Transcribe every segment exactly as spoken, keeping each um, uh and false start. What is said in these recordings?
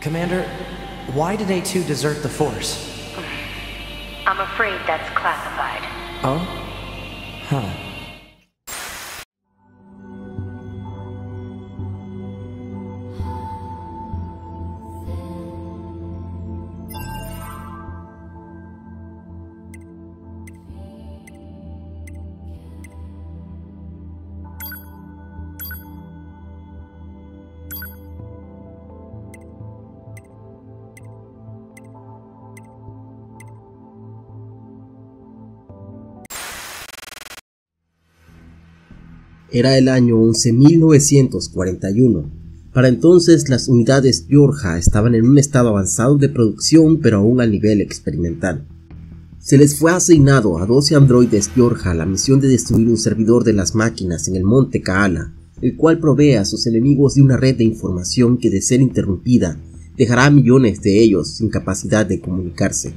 Commander, why did A two desert the Force? I'm afraid that's classified. Oh? Huh. Era el año once mil novecientos cuarenta y uno. Para entonces las unidades Yorha estaban en un estado avanzado de producción, pero aún a nivel experimental. Se les fue asignado a doce androides Yorha la misión de destruir un servidor de las máquinas en el monte Kaala, el cual provee a sus enemigos de una red de información que, de ser interrumpida, dejará a millones de ellos sin capacidad de comunicarse.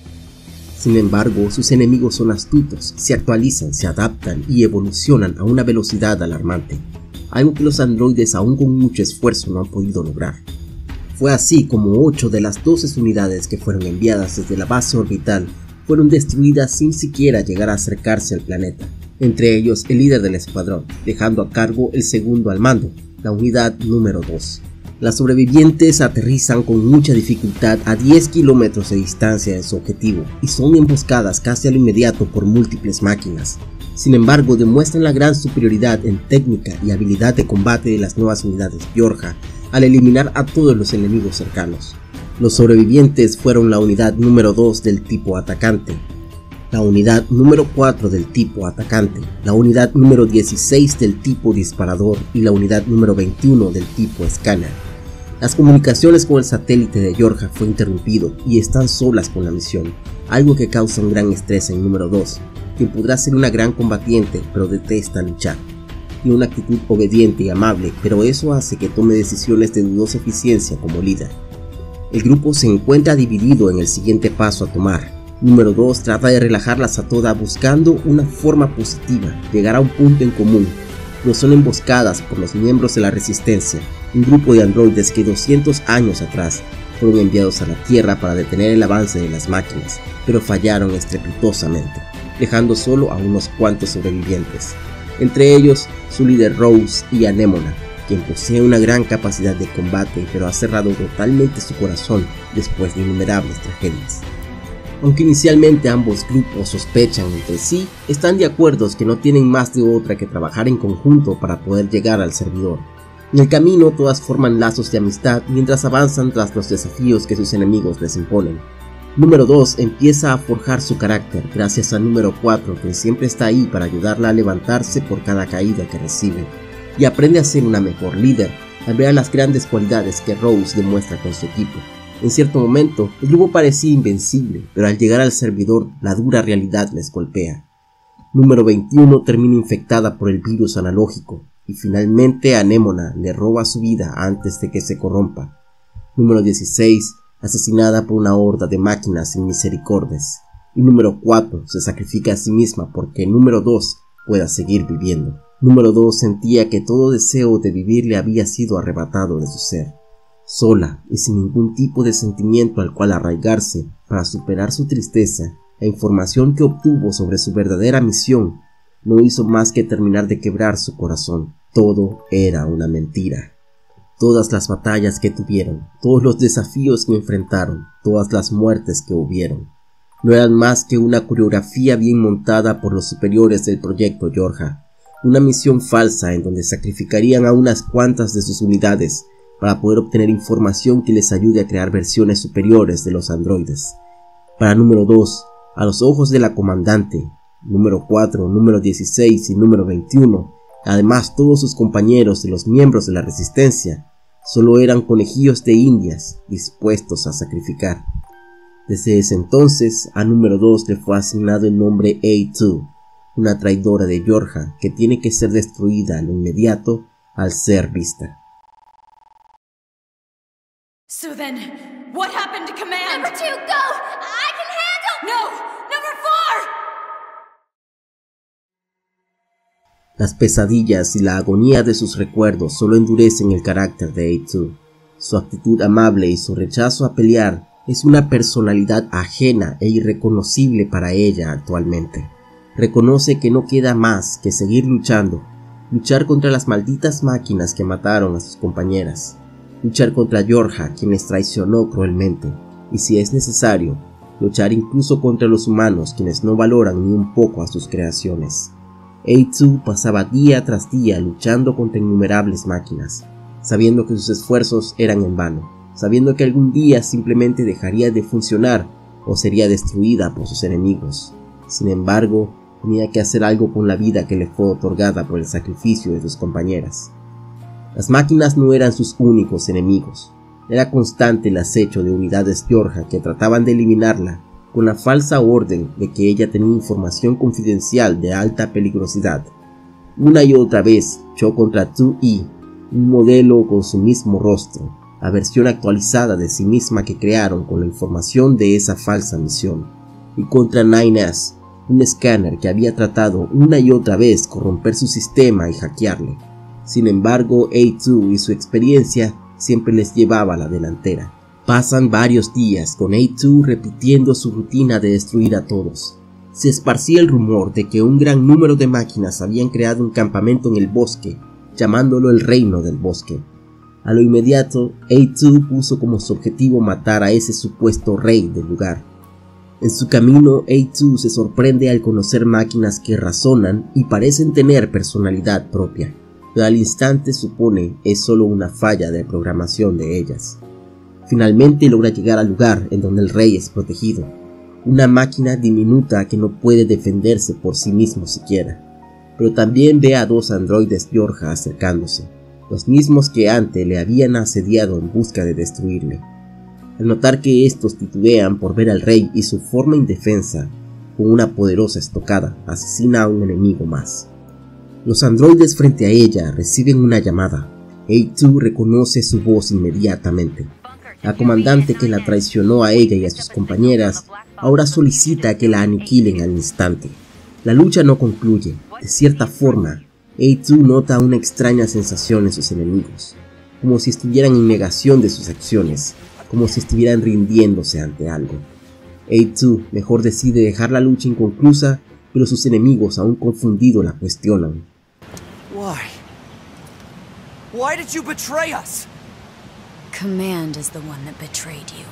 Sin embargo, sus enemigos son astutos, se actualizan, se adaptan y evolucionan a una velocidad alarmante, algo que los androides aún con mucho esfuerzo no han podido lograr. Fue así como ocho de las doce unidades que fueron enviadas desde la base orbital fueron destruidas sin siquiera llegar a acercarse al planeta, entre ellos el líder del escuadrón, dejando a cargo el segundo al mando, la unidad número dos. Las sobrevivientes aterrizan con mucha dificultad a diez kilómetros de distancia de su objetivo y son emboscadas casi al inmediato por múltiples máquinas. Sin embargo, demuestran la gran superioridad en técnica y habilidad de combate de las nuevas unidades Yorha al eliminar a todos los enemigos cercanos. Los sobrevivientes fueron la unidad número dos del tipo atacante, la unidad número cuatro del tipo atacante, la unidad número dieciséis del tipo disparador y la unidad número veintiuno del tipo escáner. Las comunicaciones con el satélite de Yorha fue interrumpido y están solas con la misión, algo que causa un gran estrés en número dos, quien podrá ser una gran combatiente pero detesta luchar. Tiene una actitud obediente y amable, pero eso hace que tome decisiones de dudosa eficiencia como líder. El grupo se encuentra dividido en el siguiente paso a tomar. Número dos trata de relajarlas a todas buscando una forma positiva, llegar a un punto en común. No son emboscadas por los miembros de la Resistencia, un grupo de androides que doscientos años atrás fueron enviados a la Tierra para detener el avance de las máquinas, pero fallaron estrepitosamente, dejando solo a unos cuantos sobrevivientes, entre ellos su líder Rose y Anémona, quien posee una gran capacidad de combate pero ha cerrado totalmente su corazón después de innumerables tragedias. Aunque inicialmente ambos grupos sospechan entre sí, están de acuerdo que no tienen más de otra que trabajar en conjunto para poder llegar al servidor. En el camino todas forman lazos de amistad mientras avanzan tras los desafíos que sus enemigos les imponen. Número dos empieza a forjar su carácter gracias a número cuatro, quien siempre está ahí para ayudarla a levantarse por cada caída que recibe, y aprende a ser una mejor líder al ver las grandes cualidades que Rose demuestra con su equipo. En cierto momento, el grupo parecía invencible, pero al llegar al servidor, la dura realidad les golpea. Número veintiuno termina infectada por el virus analógico, y finalmente Anémona le roba su vida antes de que se corrompa. Número dieciséis, asesinada por una horda de máquinas sin misericordias. Y número cuatro, se sacrifica a sí misma porque número dos pueda seguir viviendo. Número dos sentía que todo deseo de vivir le había sido arrebatado de su ser. Sola y sin ningún tipo de sentimiento al cual arraigarse para superar su tristeza, la información que obtuvo sobre su verdadera misión no hizo más que terminar de quebrar su corazón. Todo era una mentira. Todas las batallas que tuvieron, todos los desafíos que enfrentaron, todas las muertes que hubieron, no eran más que una coreografía bien montada por los superiores del proyecto Yorha, una misión falsa en donde sacrificarían a unas cuantas de sus unidades para poder obtener información que les ayude a crear versiones superiores de los androides. Para número dos, a los ojos de la comandante, número cuatro, número dieciséis y número veintiuno, además todos sus compañeros y los miembros de la Resistencia, solo eran conejillos de indias dispuestos a sacrificar. Desde ese entonces, a número dos le fue asignado el nombre A dos, una traidora de Yorha que tiene que ser destruida a lo inmediato al ser vista. So then, what happened to command? Number two, go! I can handle... No! Number four! Las pesadillas y la agonía de sus recuerdos solo endurecen el carácter de A dos. Su actitud amable y su rechazo a pelear es una personalidad ajena e irreconocible para ella actualmente. Reconoce que no queda más que seguir luchando, luchar contra las malditas máquinas que mataron a sus compañeras, luchar contra Georgia, quien les traicionó cruelmente, y si es necesario, luchar incluso contra los humanos, quienes no valoran ni un poco a sus creaciones. A dos pasaba día tras día luchando contra innumerables máquinas, sabiendo que sus esfuerzos eran en vano, sabiendo que algún día simplemente dejaría de funcionar o sería destruida por sus enemigos. Sin embargo, tenía que hacer algo con la vida que le fue otorgada por el sacrificio de sus compañeras. Las máquinas no eran sus únicos enemigos. Era constante el acecho de unidades Georgia que trataban de eliminarla con la falsa orden de que ella tenía información confidencial de alta peligrosidad. Una y otra vez luchó contra dos E, un modelo con su mismo rostro, la versión actualizada de sí misma que crearon con la información de esa falsa misión, y contra nueve S, un escáner que había tratado una y otra vez corromper su sistema y hackearle. Sin embargo, A dos y su experiencia siempre les llevaba a la delantera. Pasan varios días con A dos repitiendo su rutina de destruir a todos. Se esparcía el rumor de que un gran número de máquinas habían creado un campamento en el bosque, llamándolo el Reino del Bosque. A lo inmediato, A dos puso como su objetivo matar a ese supuesto rey del lugar. En su camino, A dos se sorprende al conocer máquinas que razonan y parecen tener personalidad propia, pero al instante supone es solo una falla de programación de ellas. Finalmente logra llegar al lugar en donde el rey es protegido, una máquina diminuta que no puede defenderse por sí mismo siquiera, pero también ve a dos androides Georgia acercándose, los mismos que antes le habían asediado en busca de destruirle. Al notar que estos titubean por ver al rey y su forma indefensa, con una poderosa estocada, asesina a un enemigo más. Los androides frente a ella reciben una llamada. A dos reconoce su voz inmediatamente. La comandante que la traicionó a ella y a sus compañeras ahora solicita que la aniquilen al instante. La lucha no concluye. De cierta forma, A dos nota una extraña sensación en sus enemigos, como si estuvieran en negación de sus acciones, como si estuvieran rindiéndose ante algo. A dos mejor decide dejar la lucha inconclusa, pero sus enemigos, aún confundidos, la cuestionan. Why? Why did you betray us? Command is the one that betrayed you.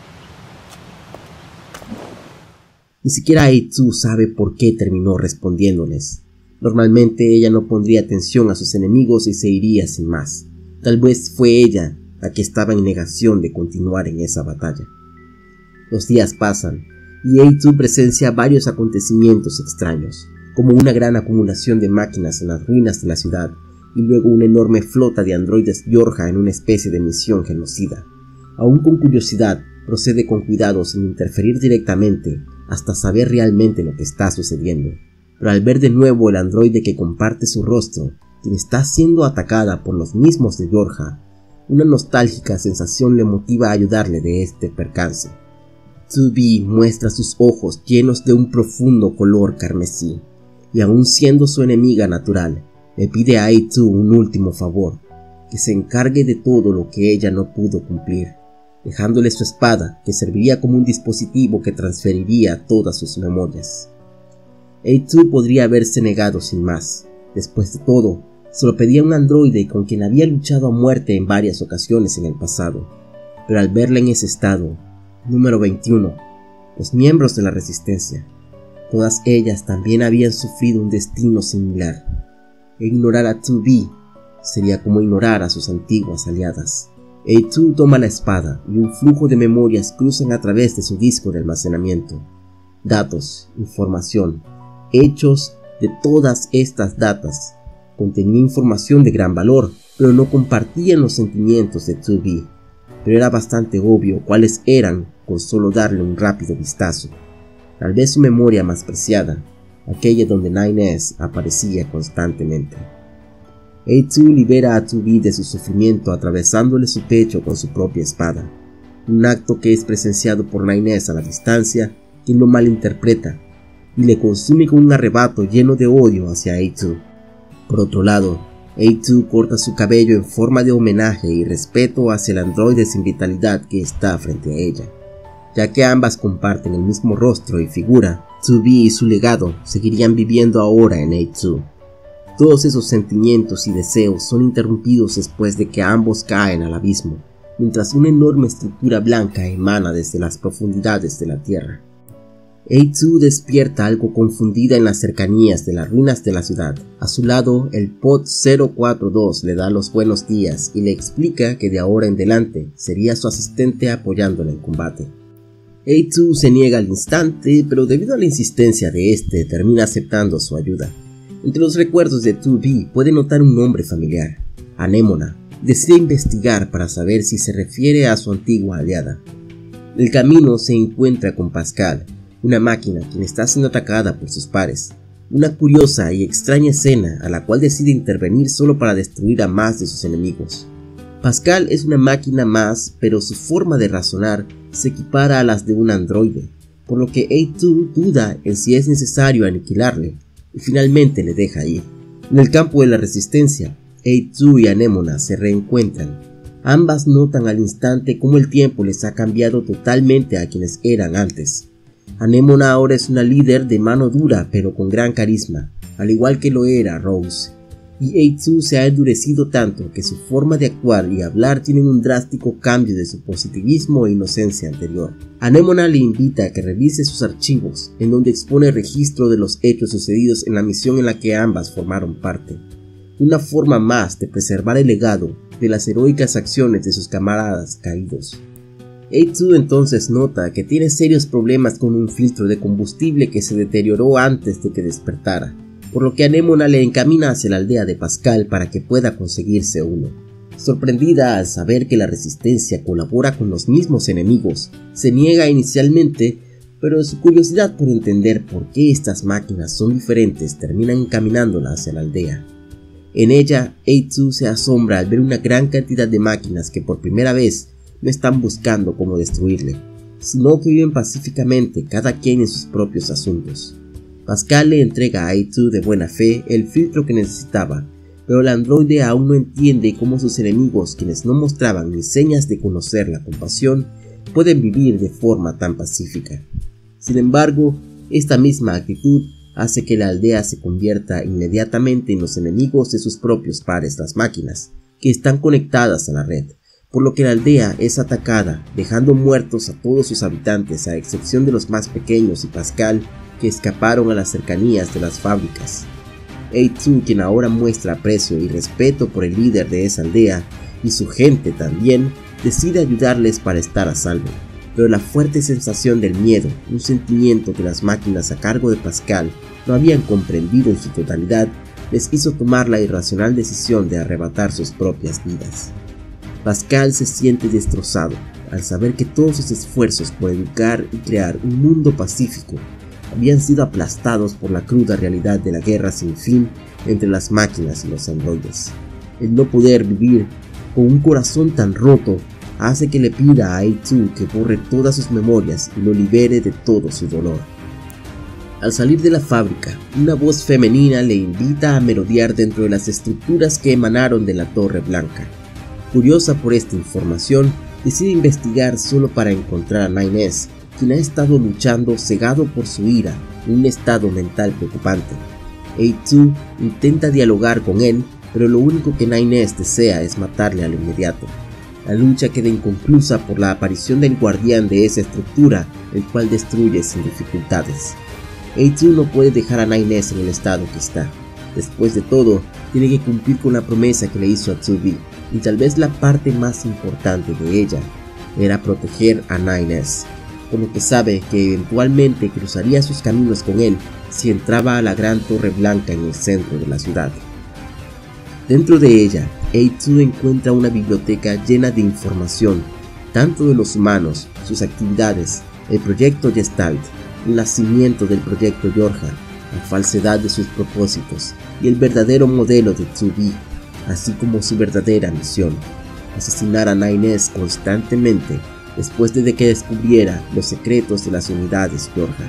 Ni siquiera A dos sabe por qué terminó respondiéndoles. Normalmente ella no pondría atención a sus enemigos y se iría sin más. Tal vez fue ella la que estaba en negación de continuar en esa batalla. Los días pasan y A dos presencia varios acontecimientos extraños, como una gran acumulación de máquinas en las ruinas de la ciudad y luego una enorme flota de androides Georgia en una especie de misión genocida. Aún con curiosidad, procede con cuidado sin interferir directamente hasta saber realmente lo que está sucediendo. Pero al ver de nuevo el androide que comparte su rostro, quien está siendo atacada por los mismos de Georgia, una nostálgica sensación le motiva a ayudarle de este percance. dos B muestra sus ojos llenos de un profundo color carmesí, y aun siendo su enemiga natural, le pide a A dos un último favor, que se encargue de todo lo que ella no pudo cumplir, dejándole su espada, que serviría como un dispositivo que transferiría todas sus memorias. A dos podría haberse negado sin más. Después de todo, solo pedía un androide con quien había luchado a muerte en varias ocasiones en el pasado, pero al verla en ese estado, número veintiuno, los miembros de la Resistencia, todas ellas también habían sufrido un destino similar, e ignorar a dos B sería como ignorar a sus antiguas aliadas. A dos toma la espada y un flujo de memorias cruzan a través de su disco de almacenamiento. Datos, información, hechos de todas estas datas. Contenía información de gran valor, pero no compartían los sentimientos de dos B. Pero era bastante obvio cuáles eran con solo darle un rápido vistazo. Tal vez su memoria más preciada, aquella donde nueve S aparecía constantemente. A dos libera a dos B de su sufrimiento atravesándole su pecho con su propia espada, un acto que es presenciado por nueve S a la distancia, quien lo malinterpreta y le consume con un arrebato lleno de odio hacia A dos. Por otro lado, A dos corta su cabello en forma de homenaje y respeto hacia el androide sin vitalidad que está frente a ella. Ya que ambas comparten el mismo rostro y figura, dos B y su legado seguirían viviendo ahora en A dos. Todos esos sentimientos y deseos son interrumpidos después de que ambos caen al abismo, mientras una enorme estructura blanca emana desde las profundidades de la Tierra. A dos despierta algo confundida en las cercanías de las ruinas de la ciudad. A su lado, el Pod cero cuatro dos le da los buenos días y le explica que de ahora en adelante sería su asistente apoyándole en combate. A dos se niega al instante, pero debido a la insistencia de este, termina aceptando su ayuda. Entre los recuerdos de dos B puede notar un nombre familiar, Anémona. Decide investigar para saber si se refiere a su antigua aliada. En el camino se encuentra con Pascal, una máquina quien está siendo atacada por sus pares. Una curiosa y extraña escena a la cual decide intervenir solo para destruir a más de sus enemigos. Pascal es una máquina más, pero su forma de razonar se equipara a las de un androide, por lo que A dos duda en si es necesario aniquilarle, y finalmente le deja ir. En el campo de la resistencia, A dos y Anémona se reencuentran. Ambas notan al instante cómo el tiempo les ha cambiado totalmente a quienes eran antes. Anémona ahora es una líder de mano dura pero con gran carisma, al igual que lo era Rose. Y A dos se ha endurecido tanto que su forma de actuar y hablar tienen un drástico cambio de su positivismo e inocencia anterior. Anémona le invita a que revise sus archivos, en donde expone registro de los hechos sucedidos en la misión en la que ambas formaron parte. Una forma más de preservar el legado de las heroicas acciones de sus camaradas caídos. A dos entonces nota que tiene serios problemas con un filtro de combustible que se deterioró antes de que despertara, por lo que Anémona le encamina hacia la aldea de Pascal para que pueda conseguirse uno. Sorprendida al saber que la resistencia colabora con los mismos enemigos, se niega inicialmente, pero su curiosidad por entender por qué estas máquinas son diferentes termina encaminándola hacia la aldea. En ella, A dos se asombra al ver una gran cantidad de máquinas que por primera vez no están buscando cómo destruirle, sino que viven pacíficamente cada quien en sus propios asuntos. Pascal le entrega a A dos de buena fe el filtro que necesitaba, pero el androide aún no entiende cómo sus enemigos, quienes no mostraban ni señas de conocer la compasión, pueden vivir de forma tan pacífica. Sin embargo, esta misma actitud hace que la aldea se convierta inmediatamente en los enemigos de sus propios pares, las máquinas, que están conectadas a la red, por lo que la aldea es atacada, dejando muertos a todos sus habitantes a excepción de los más pequeños y Pascal, que escaparon a las cercanías de las fábricas. A dos, quien ahora muestra aprecio y respeto por el líder de esa aldea, y su gente también, decide ayudarles para estar a salvo, pero la fuerte sensación del miedo, un sentimiento que las máquinas a cargo de Pascal no habían comprendido en su totalidad, les hizo tomar la irracional decisión de arrebatar sus propias vidas. Pascal se siente destrozado al saber que todos sus esfuerzos por educar y crear un mundo pacífico habían sido aplastados por la cruda realidad de la guerra sin fin entre las máquinas y los androides. El no poder vivir con un corazón tan roto hace que le pida a A dos que borre todas sus memorias y lo libere de todo su dolor. Al salir de la fábrica, una voz femenina le invita a merodear dentro de las estructuras que emanaron de la Torre Blanca. Curiosa por esta información, decide investigar solo para encontrar a Nine S, quien ha estado luchando cegado por su ira en un estado mental preocupante. A dos intenta dialogar con él, pero lo único que Nine S desea es matarle al inmediato. La lucha queda inconclusa por la aparición del guardián de esa estructura, el cual destruye sin dificultades. A dos no puede dejar a Nine S en el estado que está. Después de todo, tiene que cumplir con la promesa que le hizo a dos B, y tal vez la parte más importante de ella era proteger a Nine S, por lo que sabe que eventualmente cruzaría sus caminos con él si entraba a la gran Torre Blanca en el centro de la ciudad. Dentro de ella, A dos encuentra una biblioteca llena de información, tanto de los humanos, sus actividades, el proyecto Gestalt, el nacimiento del proyecto Yorha, la falsedad de sus propósitos y el verdadero modelo de dos B, así como su verdadera misión, asesinar a Nine S constantemente después de que descubriera los secretos de las unidades Yorha.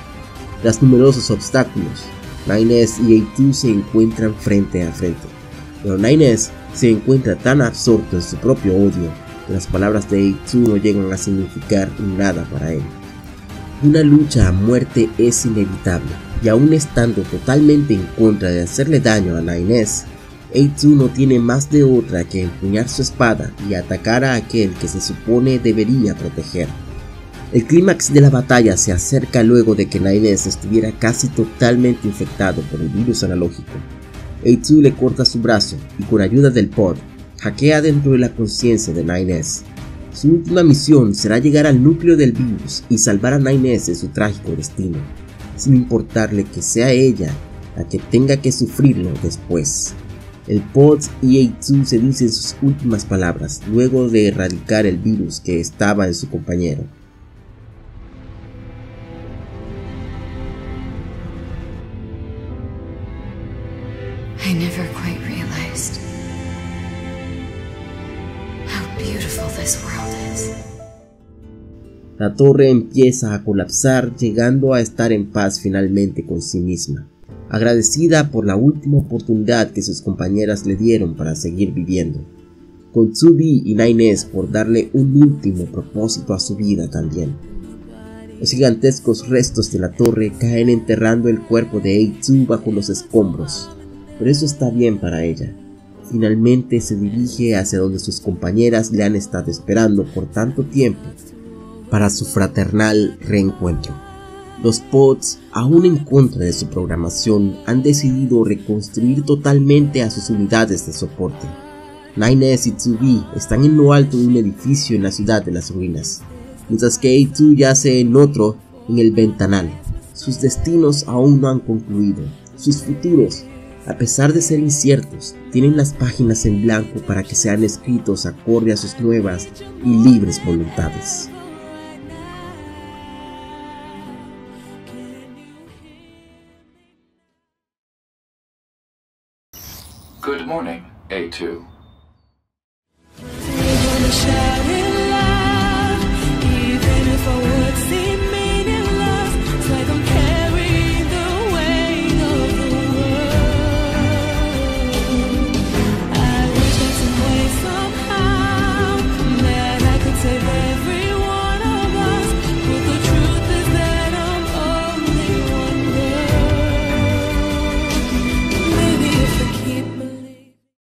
Tras numerosos obstáculos, Nine S y A dos se encuentran frente a frente. pero Nine S se encuentra tan absorto en su propio odio que las palabras de A dos no llegan a significar nada para él. Una lucha a muerte es inevitable, y aún estando totalmente en contra de hacerle daño a Nine S, A dos no tiene más de otra que empuñar su espada y atacar a aquel que se supone debería proteger. El clímax de la batalla se acerca luego de que Nine S estuviera casi totalmente infectado por el virus analógico. A dos le corta su brazo y con ayuda del pod, hackea dentro de la conciencia de Nine S. Su última misión será llegar al núcleo del virus y salvar a Nine S de su trágico destino, sin importarle que sea ella la que tenga que sufrirlo después. El pod y A dos se dicen sus últimas palabras luego de erradicar el virus que estaba en su compañero. I never quite realized how beautiful this world is. La torre empieza a colapsar, llegando a estar en paz finalmente con sí misma, agradecida por la última oportunidad que sus compañeras le dieron para seguir viviendo, con two B y Nine S por darle un último propósito a su vida también. Los gigantescos restos de la torre caen enterrando el cuerpo de A dos bajo los escombros, pero eso está bien para ella. Finalmente se dirige hacia donde sus compañeras le han estado esperando por tanto tiempo para su fraternal reencuentro. Los pods, aún en contra de su programación, han decidido reconstruir totalmente a sus unidades de soporte. Nine S y two B están en lo alto de un edificio en la ciudad de las ruinas, mientras que A dos yace en otro en el ventanal. Sus destinos aún no han concluido. Sus futuros, a pesar de ser inciertos, tienen las páginas en blanco para que sean escritos acorde a sus nuevas y libres voluntades. Good morning, A two. They wanna shout it